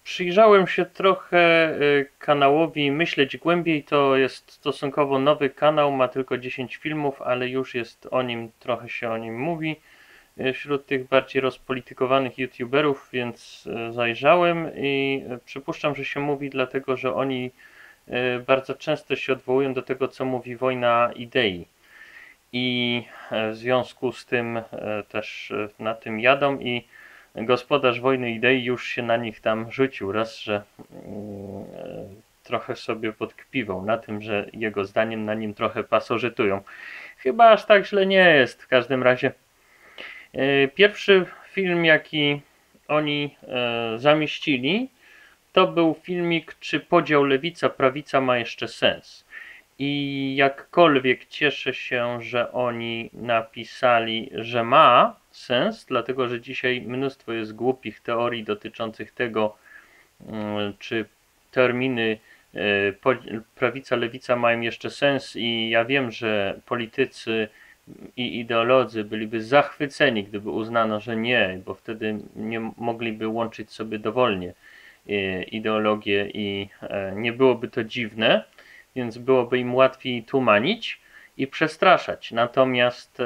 Przyjrzałem się trochę kanałowi Myśleć Głębiej. To jest stosunkowo nowy kanał, ma tylko 10 filmów, ale już jest o nim, trochę się o nim mówi wśród tych bardziej rozpolitykowanych youtuberów, więc zajrzałem i przypuszczam, że się mówi dlatego, że oni bardzo często się odwołują do tego, co mówi Wojna Idei. I w związku z tym też na tym jadą i gospodarz Wojny Idei już się na nich tam rzucił raz, że trochę sobie podkpiwał na tym, że jego zdaniem na nim trochę pasożytują. Chyba aż tak źle nie jest. W każdym razie pierwszy film, jaki oni zamieścili, to był filmik, czy podział lewica-prawica ma jeszcze sens. I jakkolwiek cieszę się, że oni napisali, że ma sens, dlatego że dzisiaj mnóstwo jest głupich teorii dotyczących tego, czy terminy prawica, lewica mają jeszcze sens, i ja wiem, że politycy i ideolodzy byliby zachwyceni, gdyby uznano, że nie, bo wtedy nie mogliby łączyć sobie dowolnie ideologię i nie byłoby to dziwne, więc byłoby im łatwiej tłumanić i przestraszać. Natomiast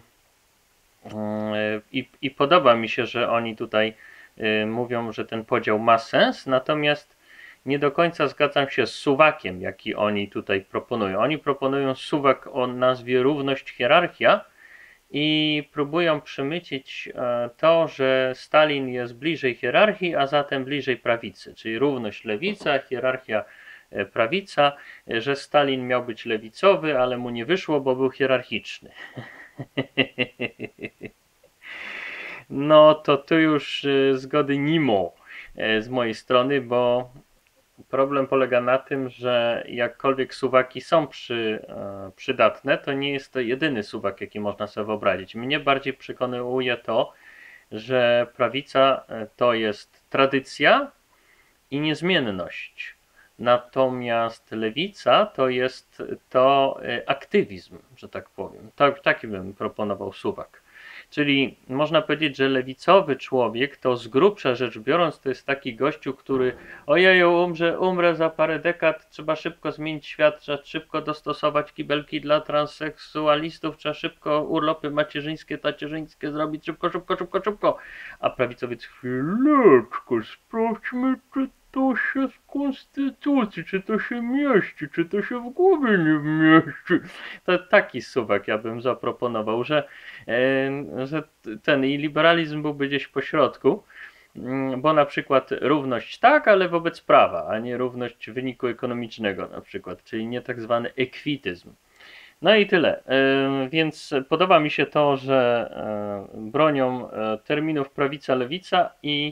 podoba mi się, że oni tutaj mówią, że ten podział ma sens, natomiast nie do końca zgadzam się z suwakiem, jaki oni tutaj proponują. Oni proponują suwak o nazwie równość, hierarchia i próbują przymycić to, że Stalin jest bliżej hierarchii, a zatem bliżej prawicy, czyli równość lewica, hierarchia prawica, że Stalin miał być lewicowy, ale mu nie wyszło, bo był hierarchiczny. No to tu już zgody nie ma z mojej strony, bo problem polega na tym, że jakkolwiek suwaki są przydatne, to nie jest to jedyny suwak, jaki można sobie wyobrazić. Mnie bardziej przekonuje to, że prawica to jest tradycja i niezmienność. Natomiast lewica to jest aktywizm, że tak powiem. Taki bym proponował suwak. Czyli można powiedzieć, że lewicowy człowiek to z grubsza rzecz biorąc to jest taki gościu, który ojeju, umrę za parę dekad, trzeba szybko zmienić świat, trzeba szybko dostosować kibelki dla transseksualistów, trzeba szybko urlopy macierzyńskie, tacierzyńskie zrobić, szybko, szybko, szybko, szybko. A prawicowiec, chwileczkę, sprawdźmy, czy to się z konstytucji, czy to się mieści, czy to się w głowie nie mieści. To taki suwak ja bym zaproponował, że ten i liberalizm byłby gdzieś po środku, bo na przykład równość tak, ale wobec prawa, a nie równość wyniku ekonomicznego na przykład, czyli nie tak zwany ekwityzm. No i tyle. Więc podoba mi się to, że bronią terminów prawica, lewica,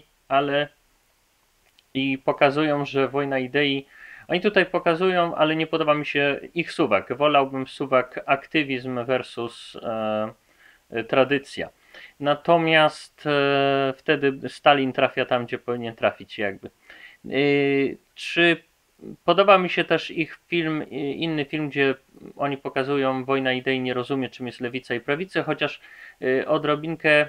i pokazują, że Wojna Idei, oni tutaj pokazują, ale nie podoba mi się ich suwak. Wolałbym suwak aktywizm versus tradycja. Natomiast wtedy Stalin trafia tam, gdzie powinien trafić jakby. Czy podoba mi się też ich film, inny film, gdzie oni pokazują Wojna Idei nie rozumie, czym jest lewica i prawica, chociaż odrobinkę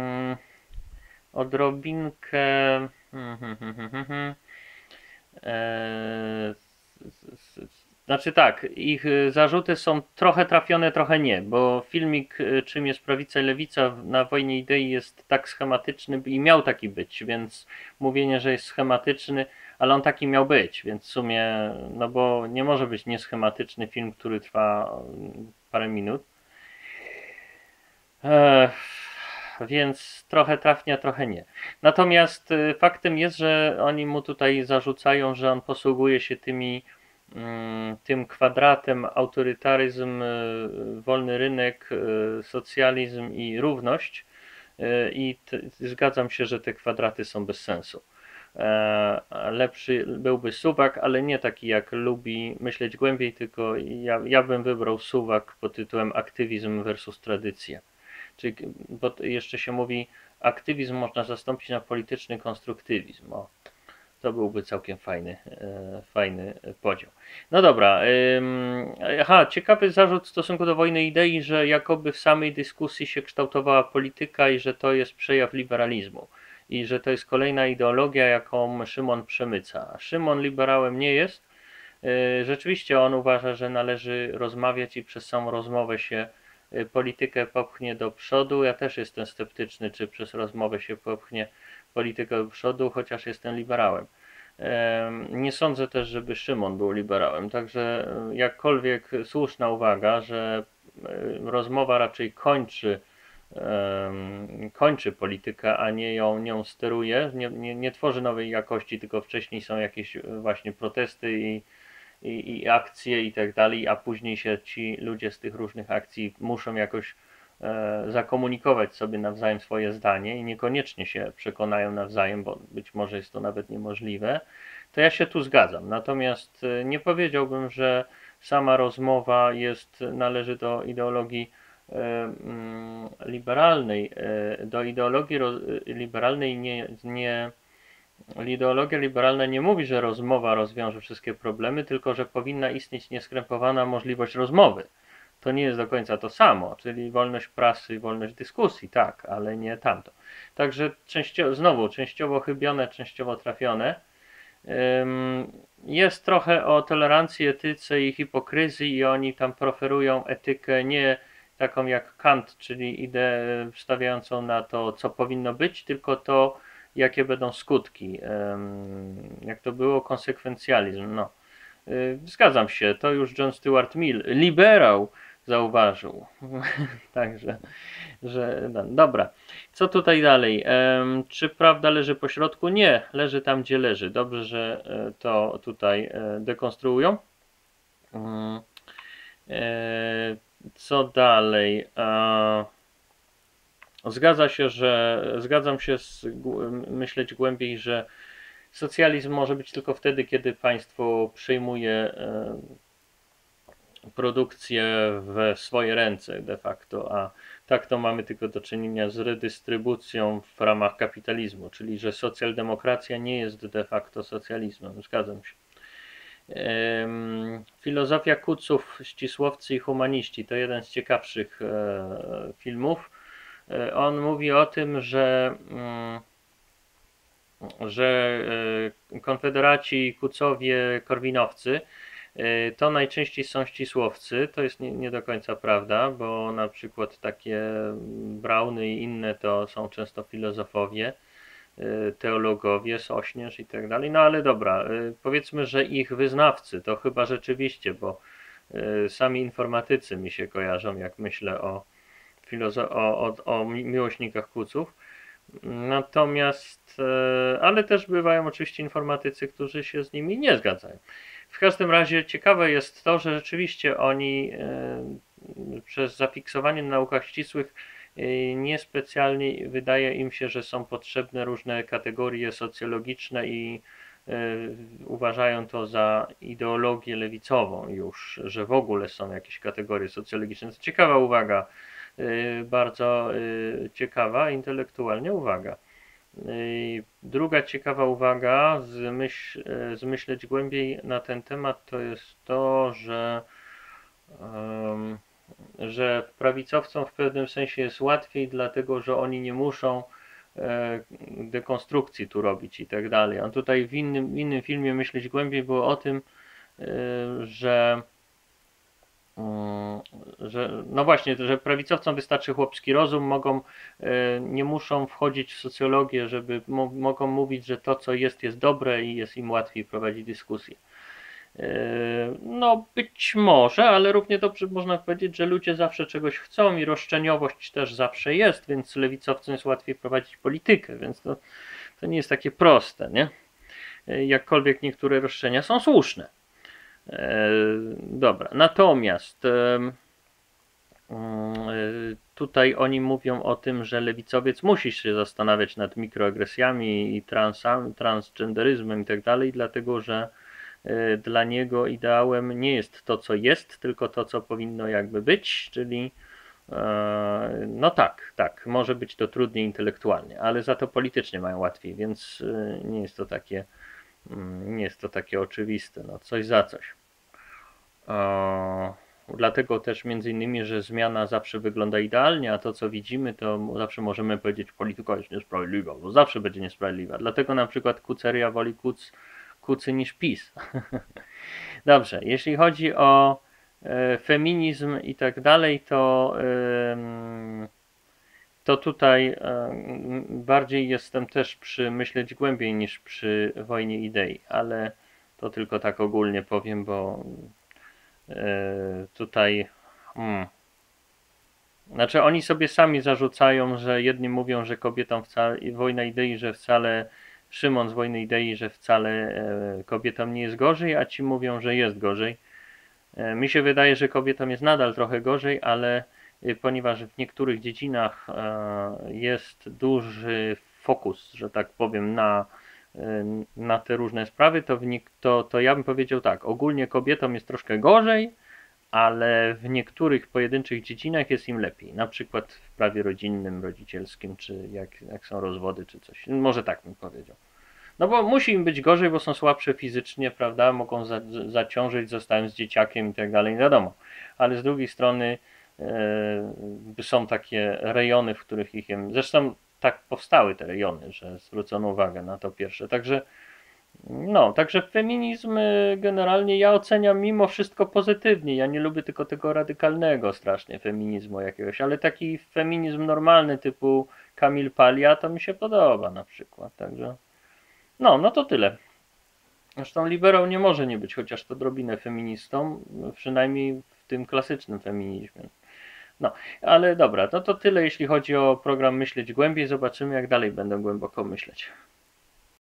znaczy tak, ich zarzuty są trochę trafione, trochę nie, bo filmik czym jest prawica i lewica na Wojnie Idei jest tak schematyczny i miał taki być, więc mówienie, że jest schematyczny, ale on taki miał być, więc w sumie, no bo nie może być nieschematyczny film, który trwa parę minut. Więc trochę trafnie, a trochę nie. Natomiast faktem jest, że oni mu tutaj zarzucają, że on posługuje się tym kwadratem autorytaryzm, wolny rynek, socjalizm i równość, i zgadzam się, że te kwadraty są bez sensu. Lepszy byłby suwak, ale nie taki jak lubi myśleć głębiej, tylko ja bym wybrał suwak pod tytułem aktywizm versus tradycja. Czyli, bo jeszcze się mówi, aktywizm można zastąpić na polityczny konstruktywizm. O, to byłby całkiem fajny podział. No dobra. Ciekawy zarzut w stosunku do Wojny Idei, że jakoby w samej dyskusji się kształtowała polityka i że to jest przejaw liberalizmu. i że to jest kolejna ideologia, jaką Szymon przemyca. Szymon liberałem nie jest. Rzeczywiście on uważa, że należy rozmawiać i przez samą rozmowę się politykę popchnie do przodu. Ja też jestem sceptyczny, czy przez rozmowę się popchnie politykę do przodu, chociaż jestem liberałem. Nie sądzę też, żeby Szymon był liberałem, także jakkolwiek słuszna uwaga, że rozmowa raczej kończy politykę, a nie nią steruje, nie tworzy nowej jakości, tylko wcześniej są jakieś właśnie protesty i akcje i tak dalej, a później się ci ludzie z tych różnych akcji muszą jakoś zakomunikować sobie nawzajem swoje zdanie i niekoniecznie się przekonają nawzajem, bo być może jest to nawet niemożliwe, to ja się tu zgadzam. Natomiast nie powiedziałbym, że sama rozmowa należy do ideologii liberalnej. Do ideologii liberalnej ideologia liberalna nie mówi, że rozmowa rozwiąże wszystkie problemy, tylko że powinna istnieć nieskrępowana możliwość rozmowy. To nie jest do końca to samo, czyli wolność prasy i wolność dyskusji, tak, ale nie tamto. Także częściowo chybione, częściowo trafione. Jest trochę o tolerancji, etyce i hipokryzji i oni tam preferują etykę nie taką jak Kant, czyli ideę stawiającą na to, co powinno być, tylko to, jakie będą skutki. Jak to było? Konsekwencjalizm. No. Zgadzam się, to już John Stuart Mill, liberał, zauważył. Także, dobra. Co tutaj dalej? Czy prawda leży po środku? Nie, leży tam, gdzie leży. Dobrze, że to tutaj dekonstruują. Co dalej? Zgadzam się myśleć głębiej, że socjalizm może być tylko wtedy, kiedy państwo przyjmuje produkcję w swoje ręce de facto, a tak to mamy tylko do czynienia z redystrybucją w ramach kapitalizmu, czyli że socjaldemokracja nie jest de facto socjalizmem. Zgadzam się. Filozofia Kuców, Ścisłowcy i Humaniści to jeden z ciekawszych filmów. On mówi o tym, że konfederaci, kucowie, korwinowcy to najczęściej są ścisłowcy. To jest nie do końca prawda, bo na przykład takie Brauny i inne to są często filozofowie, teologowie, Sośnierz i tak dalej. No ale dobra, powiedzmy, że ich wyznawcy to chyba rzeczywiście, bo sami informatycy mi się kojarzą, jak myślę o miłośnikach kuców. Natomiast, ale też bywają oczywiście informatycy, którzy się z nimi nie zgadzają. W każdym razie ciekawe jest to, że rzeczywiście oni przez zafiksowanie na naukach ścisłych niespecjalnie wydaje im się, że są potrzebne różne kategorie socjologiczne i uważają to za ideologię lewicową już, że w ogóle są jakieś kategorie socjologiczne. To ciekawa uwaga, bardzo ciekawa intelektualnie uwaga. Druga ciekawa uwaga, zmyśleć głębiej na ten temat, to jest to, że prawicowcom w pewnym sensie jest łatwiej, dlatego że oni nie muszą dekonstrukcji tu robić i tak dalej. On tutaj w innym filmie Myśleć głębiej było o tym, że no właśnie, że prawicowcom wystarczy chłopski rozum, nie muszą wchodzić w socjologię, żeby mogą mówić, że to co jest dobre i jest im łatwiej prowadzić dyskusję. No być może, ale równie dobrze można powiedzieć, że ludzie zawsze czegoś chcą i roszczeniowość też zawsze jest, więc lewicowcom jest łatwiej prowadzić politykę, więc to nie jest takie proste, nie? Jakkolwiek niektóre roszczenia są słuszne. Dobra, natomiast tutaj oni mówią o tym, że lewicowiec musi się zastanawiać nad mikroagresjami i transgenderyzmem i tak dalej, dlatego że dla niego ideałem nie jest to, co jest, tylko to, co powinno jakby być, czyli no tak, może być to trudniej intelektualnie, ale za to politycznie mają łatwiej, więc nie jest to takie oczywiste, no coś za coś. Dlatego też między innymi, że zmiana zawsze wygląda idealnie, a to co widzimy, to zawsze możemy powiedzieć, polityka jest niesprawiedliwa, bo zawsze będzie niesprawiedliwa. Dlatego na przykład Kuceria woli kucy niż PiS. Dobrze, jeśli chodzi o feminizm i tak dalej, to tutaj bardziej jestem też przy myśleć głębiej niż przy wojnie idei, ale to tylko tak ogólnie powiem, bo tutaj znaczy oni sobie sami zarzucają, że jedni mówią, że kobietom wcale, wojna idei, że wcale Szymon z wojny idei, że wcale kobietom nie jest gorzej, a ci mówią, że jest gorzej. Mi się wydaje, że kobietom jest nadal trochę gorzej, ale ponieważ w niektórych dziedzinach jest duży fokus, że tak powiem, na te różne sprawy, to ja bym powiedział tak, ogólnie kobietom jest troszkę gorzej, ale w niektórych pojedynczych dziedzinach jest im lepiej. Na przykład w prawie rodzinnym, rodzicielskim, czy jak są rozwody, czy coś. Może tak bym powiedział. No bo musi im być gorzej, bo są słabsze fizycznie, prawda? Mogą zaciążyć, zostałem z dzieciakiem i tak dalej, wiadomo. Ale z drugiej strony są takie rejony, w których zresztą tak powstały te rejony, że zwrócono uwagę na to pierwsze. Także feminizm generalnie ja oceniam mimo wszystko pozytywnie. Ja nie lubię tylko tego radykalnego strasznie feminizmu jakiegoś, ale taki feminizm normalny typu Kamil Palia to mi się podoba na przykład. Także no to tyle. Zresztą liberał nie może nie być chociaż to odrobinę feministą, przynajmniej w tym klasycznym feminizmie. No, ale dobra, no to tyle jeśli chodzi o program Myśleć Głębiej. Zobaczymy jak dalej będę głęboko myśleć.